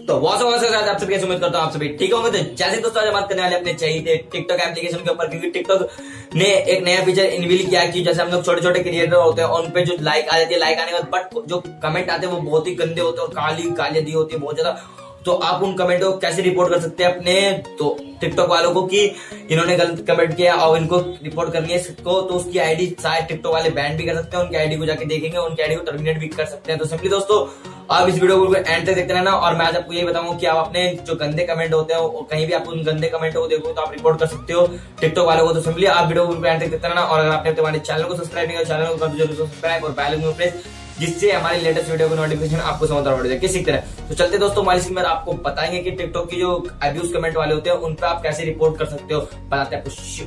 तो बहुत आप सभी कैसे उम्मीद करता हूँ आप सभी ठीक होंगे। तो जैसे दोस्तों आज बात करने वाले अपने चाहिए टिकटॉक एप्लीकेशन के ऊपर, क्योंकि टिकटॉक ने एक नया फीचर इनबिल्ड किया कि जैसे हम लोग छोटे छोटे क्रिएटर होते हैं उन पे जो लाइक आ जाती है, लाइक आने के बाद बट जो कमेंट आते हैं वो बहुत ही गंदे होते हैं और काली गालियां दी होती है बहुत ज्यादा। तो आप उन कमेंट को कैसे रिपोर्ट कर सकते हैं अपने तो टिकटॉक वालों को कि इन्होंने गलत कमेंट किया और इनको रिपोर्ट करनी है इसको, तो उसकी आईडी शायद टिकटॉक वाले बैन भी कर सकते हैं, उनकी आईडी को जाके देखेंगे, उनकी आईडी को टर्मिनेट भी कर सकते हैं। तो सिंपली दोस्तों आप इस वीडियो को एंड तक देखते रहना और मैं आज आपको ये बताऊंगा कि आप अपने जो गंदे कमेंट होते हैं कहीं भी आप उन गंदे कमेंट को देखो तो आप रिपोर्ट कर सकते हो टिकटॉक वालों को। तो सिंपली आप वीडियो को एंड तक देखते रहना और अगर आपने हमारे चैनल को सब्सक्राइब नहीं किया चैनल को जरूर सब्सक्राइब और बेल आइकन प्रेस, जिससे हमारी लेटेस्ट वीडियो की नोटिफिकेशन आपको समाचार बढ़ जाए किसी तरह। तो चलते दोस्तों हमारी स्क्रीन पर आपको बताएंगे कि टिकटॉक की जो अब्यूज कमेंट वाले होते हैं उन पर आप कैसे रिपोर्ट कर सकते हो, बताते हैं आपको।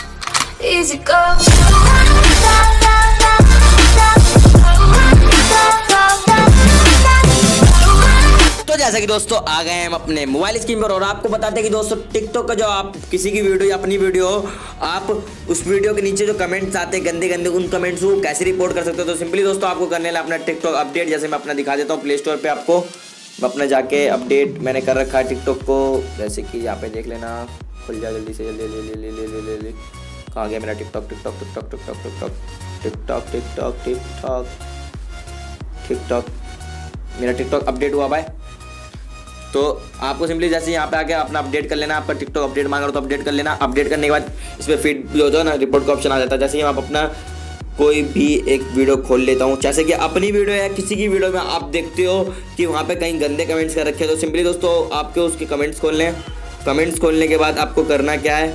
तो जैसा कि दोस्तों आ गए हम अपने मोबाइल स्क्रीन पर और आपको बताते हैं कि दोस्तों टिकटॉक का जो आप किसी की वीडियो या अपनी वीडियो आप उस वीडियो के नीचे जो कमेंट्स आते हैं गंदे गंदे उन कमेंट्स को कैसे रिपोर्ट कर सकते हो। तो सिंपली दोस्तों आपको करने वाला अपना टिकटॉक अपडेट, जैसे मैं अपना दिखा देता हूँ प्ले स्टोर पे आपको अपना जाके अपडेट मैंने कर रखा है टिकटॉक को, जैसे कि यहाँ पे देख लेना, खुल जा जल्दी से ले कहाँ गया मेरा TikTok TikTok TikTok TikTok TikTok TikTok TikTok TikTok TikTok मेरा टिकटॉक अपडेट हुआ भाई। तो आपको सिंपली जैसे यहाँ पे आके अपना अपडेट कर लेना, आपका टिकटॉक अपडेट मांग रहा हो तो अपडेट कर लेना। अपडेट करने के बाद इस पर फीड जो होता है ना रिपोर्ट का ऑप्शन आ जाता है। जैसे कि आप अपना कोई भी एक वीडियो खोल लेता हूँ, जैसे कि अपनी वीडियो या किसी की वीडियो में आप देखते हो कि वहाँ पे कहीं गंदे कमेंट्स कर रखे हैं, तो सिंपली दोस्तों आपके उसके कमेंट्स खोल लें। कमेंट्स खोलने के बाद आपको करना क्या है,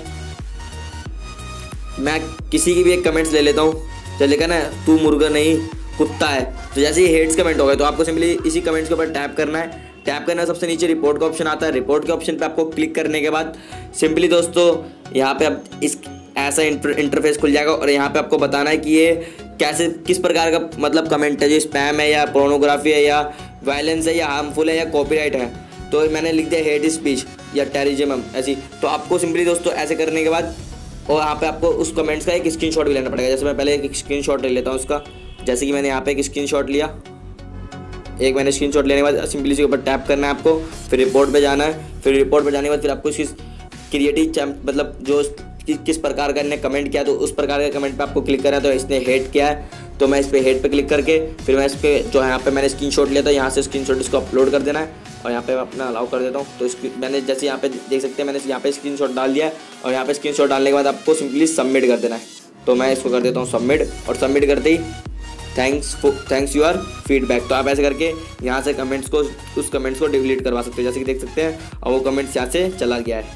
मैं किसी की भी एक कमेंट्स ले लेता हूँ, चलेगा ना, तू मुर्गा नहीं कुत्ता है। तो जैसे ही हेट्स कमेंट हो गए तो आपको सिंपली इसी कमेंट्स के ऊपर टैप करना है। टैप करना सबसे नीचे रिपोर्ट का ऑप्शन आता है, रिपोर्ट के ऑप्शन पे आपको क्लिक करने के बाद सिंपली दोस्तों यहाँ पे अब इस ऐसा इंटरफेस खुल जाएगा और यहाँ पे आपको बताना है कि ये कैसे किस प्रकार का मतलब कमेंट है, जो स्पैम है या पोर्नोग्राफी है या वायलेंस है या हार्मफुल है या कॉपीराइट है। तो मैंने लिख दिया हेट स्पीच या टेररिज्म ऐसी। तो आपको सिंपली दोस्तों ऐसे करने के बाद और यहाँ पे आपको उस कमेंट्स का एक स्क्रीनशॉट भी लेना पड़ेगा। जैसे मैं पहले एक स्क्रीनशॉट ले लेता हूँ उसका, जैसे कि मैंने यहाँ पे एक स्क्रीनशॉट लिया, एक मैंने स्क्रीनशॉट लेने के बाद सिंपली इसके ऊपर टैप करना है आपको, फिर रिपोर्ट पे जाना है। फिर रिपोर्ट पे जाने के बाद फिर आपको इसकी क्रिएटिव मतलब जो किस प्रकार का इन्हें कमेंट किया तो उस प्रकार के कमेंट पे आपको क्लिक करना है। तो इसने हेट किया है तो मैं इस पर हेट पे क्लिक करके फिर मैं इस पर जो यहाँ पे मैंने स्क्रीनशॉट लिया था यहाँ से स्क्रीनशॉट इसको अपलोड कर देना है और यहाँ पे मैं अपना अलाउ कर देता हूँ। तो मैंने जैसे यहाँ पे देख सकते हैं मैंने यहाँ पे स्क्रीनशॉट डाल दिया है और यहाँ पे स्क्रीनशॉट डालने के बाद आपको सिंपली सबमिट कर देना है। तो मैं इसको कर देता हूँ सबमिट और सबमिट करते ही थैंक्स यूर फीडबैक। तो आप ऐसे करके यहाँ से कमेंट्स को उस कमेंट्स को डिलीट करवा सकते हैं, जैसे कि देख सकते हैं। और वो कमेंट्स यहाँ से चला गया है,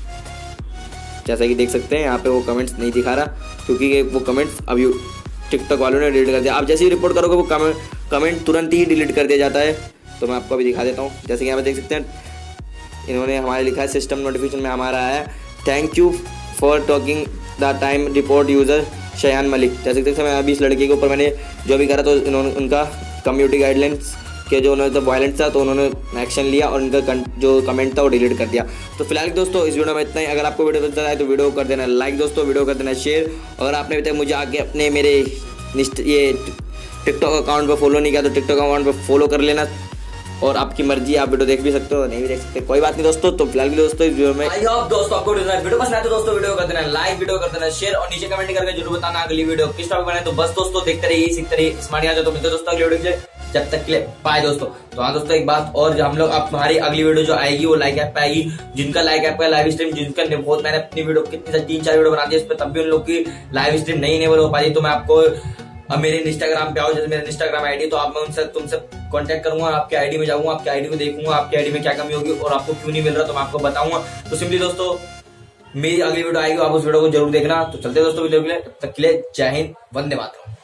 जैसा कि देख सकते हैं यहाँ पे वो कमेंट्स नहीं दिखा रहा क्योंकि वो कमेंट्स अभी टिकटॉक वालों ने डिलीट कर दिया। आप जैसे ही रिपोर्ट करोगे वो कमेंट तुरंत ही डिलीट कर दिया जाता है। तो मैं आपको अभी दिखा देता हूँ, जैसे कि यहाँ पे देख सकते हैं इन्होंने हमारे लिखा है सिस्टम नोटिफिकेशन में हमारा है thank you for talking the time report user Shayan Malik. जैसे देखते हैं मैं अभी इस लड़के के ऊपर मैंने जो भी करा तो इन्होंने उनका कम्युनिटी गाइडलाइंस के जो उन्होंने जब वायलेंस था तो उन्होंने एक्शन लिया और उनका जो कमेंट था वो डिलीट कर दिया। तो फिलहाल दोस्तों इस वीडियो में इतना ही। अगर आपको वीडियो पसंद आए तो वीडियो को कर देना लाइक दोस्तों, वीडियो कर देना शेयर। अगर आपने अभी तक मुझे आगे अपने मेरे ये टिकटॉक अकाउंट पर फॉलो नहीं किया तो टिकटॉक अकाउंट पर फॉलो कर लेना और आपकी मर्जी, आप वीडियो देख भी सकते हो नहीं भी देख सकते, कोई बात नहीं दोस्तों। तो फिलहाल दोस्तों इस वीडियो में आई होप दोस्तों आपको वीडियो पसंद आए तो दोस्तों वीडियो कर देना लाइक, वीडियो कर देना शेयर और नीचे कमेंट करके जरूर बताना अगली वीडियो किस टॉपिक बनाए। तो बस दोस्तों देखते रहिए सीखते रहिए स्मार्ट आ जाओ। तो मिलते दोस्तों अगली वीडियो से, जब तक के लिए बाय दोस्तों। तो हाँ दोस्तों एक बात और, हम लोग आप हमारी अगली वीडियो जो आएगी वो लाइक ऐप पे आएगी। जिनका लाइक ऐप का लाइव स्ट्रीम जिनका बहुत मैंने अपनी वीडियो कितनी 3-4 वीडियो बना दी इस पर तब भी उन लोग की लाइव स्ट्रीम नहीं हो पाई। तो मैं आपको अब मेरे इंस्टाग्राम पे आओ, जैसे मेरा इंस्टाग्राम आईडी, तो आप मैं उनसे तुमसे कांटेक्ट करूंगा, आपके आईडी में जाऊंगा, आपके आईडी को देखूंगा आपके आईडी में क्या कमी होगी और आपको क्यों नहीं मिल रहा तो मैं आपको बताऊंगा। तो सिंपली दोस्तों मेरी अगली वीडियो आएगी, आप उस वीडियो को जरूर देखना। तो चलते दोस्तों वीडियो के लिए, तब तक के लिए जय हिंद, वंदे मातरम।